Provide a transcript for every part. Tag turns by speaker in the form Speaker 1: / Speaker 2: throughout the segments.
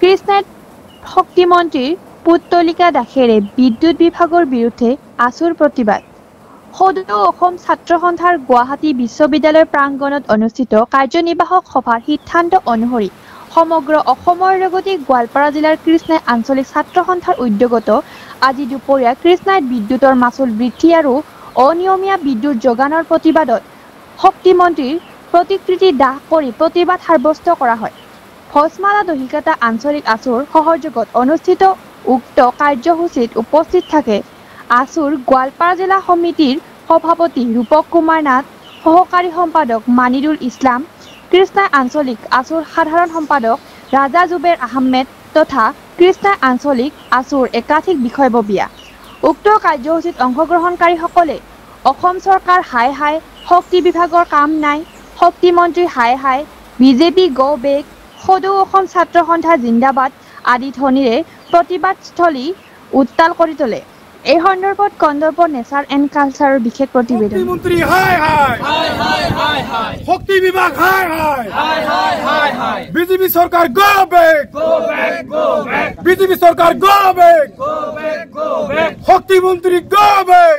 Speaker 1: কৃষ্ণাত শক্তিমন্ত্ৰীৰ পুত্তলিকা দাসেৰে বিদ্যুৎ বিভাগৰ বিৰুদ্ধে আছুৰ প্ৰতিবাদ। সদৌ অসম ছাত্ৰ সন্থাৰ গুৱাহাটী বিশ্ববিদ্যালয় প্ৰাংগণত অনুষ্ঠিত কাৰ্যনিৰ্বাহক সভাৰ সিদ্ধান্ত অনুসৰি সমগ্ৰ অসমৰ লগতে গোৱালপাৰা জিলাৰ কৃষ্ণাই আঞ্চলিক ছাত্ৰ সন্থাৰ উদ্যোগত আজি দুপৰীয়া কৃষ্ণাইত বিদ্যুতৰ মাচুল বৃদ্ধি আৰু অনিয়মীয়া বিদ্যুৎ যোগানৰ প্ৰতিবাদত শক্তিমন্ত্ৰীৰ প্ৰতিকৃতি দাহ কৰি প্ৰতিবাদ সাব্যস্ত কৰা হয়। ভোজমালা দহিকাটা আঞ্চলিক আছুৰ সহযোগত অনুষ্ঠিত উক্ত কাৰ্যসূচীত উপস্থিত থাকে আছুৰ গোৱালপাৰা জিলা সমিতিৰ সভাপতি ৰূপক কুমাৰ নাথ, সহকাৰী সম্পাদক মানিৰুল ইছলাম, কৃষ্ণাই আঞ্চলিক আছুৰ সাধাৰণ সম্পাদক ৰাজা জুবেৰ আহমেদ তথা কৃষ্ণাই আঞ্চলিক আছুৰ একাধিক বিষয়ববীয়া। উক্ত কাৰ্যসূচীত অংশগ্ৰহণকাৰীসকলে অসম চৰকাৰ হাই হাই, শক্তি বিভাগৰ কাম নাই, শক্তিমন্ত্ৰী হাই হাই, বিজেপি গো বেক, সদৌ অসম ছাত্ৰ সন্থা জিন্দাবাদ আদি ধ্বনিৰে প্ৰতিবাদস্থলী উত্তাল কৰি তোলে। এই সন্দৰ্ভত কন্দৰ্প নেচাৰ এণ্ড কালচাৰৰ বিশেষ প্ৰতিবেদন।
Speaker 2: শক্তিমন্ত্ৰী হাই হাই, শক্তি বিভাগ হাই হাই, বিজেপি চৰকাৰ গো বেক, বিজেপি চৰকাৰ গো বেক, শক্তিমন্ত্ৰী গো বেক,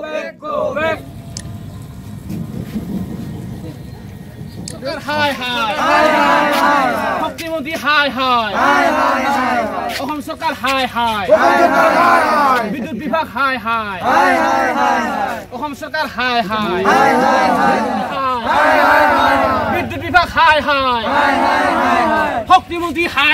Speaker 3: হাই শক্তিমন্ত্ৰী হাই অসম চৰকাৰ হাই বিদ্যুৎ বিভাগ হাই অসম চৰকাৰ হাই বিদ্যুৎ বিভাগ হাই শক্তিমন্ত্ৰী হাই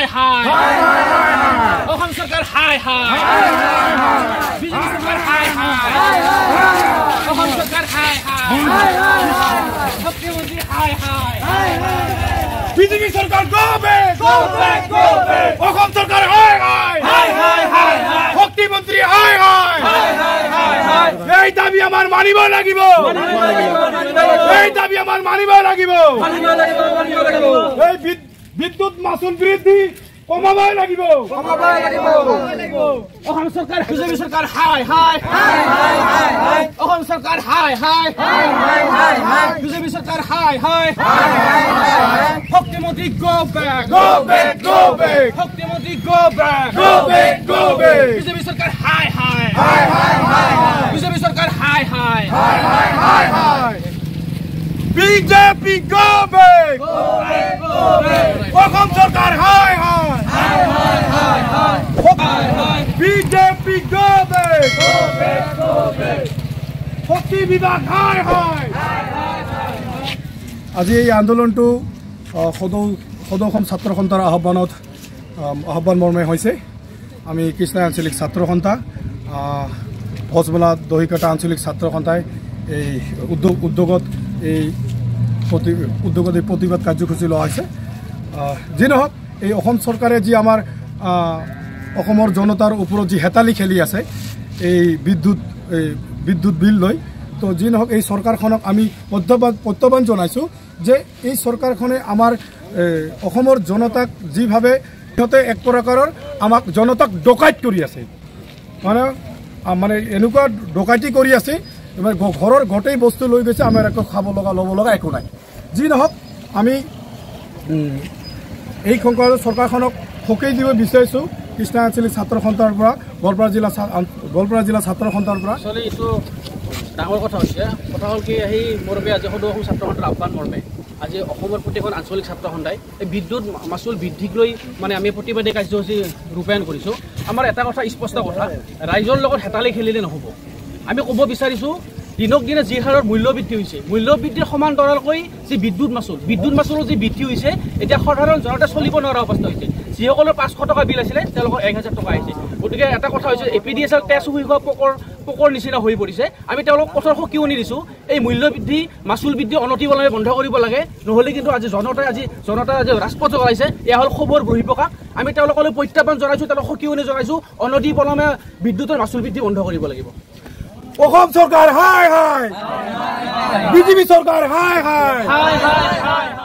Speaker 3: অসম চৰকাৰ হাই বিজেপি চৰকাৰ হাই অসম চৰকাৰ হাই শক্তিমন্ত্ৰী হাই
Speaker 2: বিজেপি চৰকাৰ গো বেক, অসম চৰকাৰ হাই শক্তিমন্ত্ৰী হাই এই দাবী আমাৰ মানিব লাগিব, এই দাবী আমাৰ মানিব লাগিব, এই বিদ্যুৎ মাচুল বৃদ্ধি কমাবই লাগিব,
Speaker 3: অসম চৰকাৰ বিজেপি চৰকাৰ হাই অসম চৰকাৰ হাই বিজেপি চৰকাৰ হাই শক্তিমন্ত্ৰী গো বেক, শক্তিমন্ত্ৰী গো বেক, বিজেপি চৰকাৰ হাই বিজেপি চৰকাৰ হাই
Speaker 2: বিজেপি গো বেক, অসম চৰকাৰ হাই বিজেপি গো বেক, শক্তি বিভাগ হাই আজি এই আন্দোলনটো সদৌ অসম ছাত্ৰ সন্থাৰ আহ্বান মৰ্মে হৈছে। আমি কৃষ্ণাই আঞ্চলিক ছাত্ৰ সন্থা, ভোজমালা দহিকাটা আঞ্চলিক ছাত্ৰ সন্থাই এই উদ্যোগত এই প্ৰতিবাদ কাৰ্যসূচী লোৱা হৈছে। যি নহওক, এই অসম চৰকাৰে যি আমাৰ অসমৰ জনতাৰ ওপৰত যি হেতালি খেলি আছে এই বিদ্যুৎ বিল লৈ, তো যি নহওক এই চৰকাৰখনক আমি প্ৰত্যাহ্বান জনাইছোঁ যে এই চৰকাৰখনে আমাৰ অসমৰ জনতাক যিভাৱে সিহঁতে এক প্ৰকাৰৰ আমাক জনতাক ডকাইত কৰি আছে, মানে এনেকুৱা ডকাইতি কৰি আছে, ঘৰৰ গোটেই বস্তু লৈ গৈছে, আমাৰ একো খাব লগা ল'ব লগা একো নাই। যি নহওক, আমি এই চৰকাৰখনক সকীয়াই দিব বিচাৰিছোঁ কৃষ্ণা আঞ্চলিক ছাত্ৰ সন্থাৰ পৰা, গোৱালপাৰা জিলা ছাত্ৰ সন্থাৰ পৰা।
Speaker 3: এইটো ডাঙৰ কথা হৈছে, কথা হ'ল কি, সেই মৰ্মে আজি সদৌ অসম ছাত্ৰ সন্থাৰ আহ্বান মৰ্মে আজি অসমৰ প্ৰতিখন আঞ্চলিক ছাত্ৰ সন্থাই এই বিদ্যুৎ মাচুল বৃদ্ধিক লৈ মানে আমি প্ৰতিবাদী কাৰ্যসূচী ৰূপায়ণ কৰিছোঁ। আমাৰ এটা কথা স্পষ্ট কথা, ৰাইজৰ লগত হেতালি খেলিলে নহ'ব। আমি ক'ব বিচাৰিছোঁ, দিনক দিনে যি হাৰত মূল্য বৃদ্ধি হৈছে, মূল্য বৃদ্ধিৰ সমান্তৰালকৈ যি বিদ্যুৎ মাচুলৰ যি বৃদ্ধি হৈছে, এতিয়া সাধাৰণ জনতা চলিব নোৱাৰা অৱস্থা হৈছে। যিসকলৰ 500 টকা বিল আছিলে তেওঁলোকৰ 1000 টকা আহিছে। গতিকে এটা কথা হৈছে, APDSL তেজ শুই হোৱা পোকৰ নিচিনা হৈ পৰিছে। আমি তেওঁলোকক কঠোৰ সকিয়নি দিছোঁ, এই মূল্য বৃদ্ধি মাচুল বৃদ্ধি অনতিপলমে বন্ধ কৰিব লাগে, নহ'লে কিন্তু জনতাই আজি ৰাজপথ জ্বলাইছে। এয়া হ'ল খবৰ বহিঃপ্ৰকাশ। আমি তেওঁলোকলৈ প্ৰত্যাহ্বান জনাইছোঁ, তেওঁলোকক সকিয়নি জনাইছোঁ, অনতিপলমে বিদ্যুতৰ মাচুল বৃদ্ধি বন্ধ কৰিব লাগিব।
Speaker 2: অসম চৰকাৰ হাই বিজেপি চৰকাৰ হাই